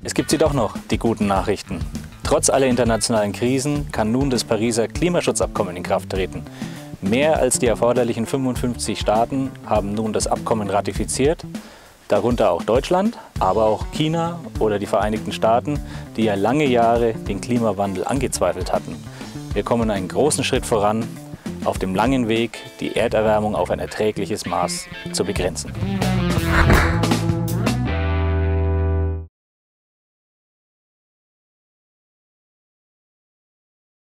Es gibt sie doch noch, die guten Nachrichten. Trotz aller internationalen Krisen kann nun das Pariser Klimaschutzabkommen in Kraft treten. Mehr als die erforderlichen 55 Staaten haben nun das Abkommen ratifiziert, darunter auch Deutschland, aber auch China oder die Vereinigten Staaten, die ja lange Jahre den Klimawandel angezweifelt hatten. Wir kommen einen großen Schritt voran auf dem langen Weg, die Erderwärmung auf ein erträgliches Maß zu begrenzen.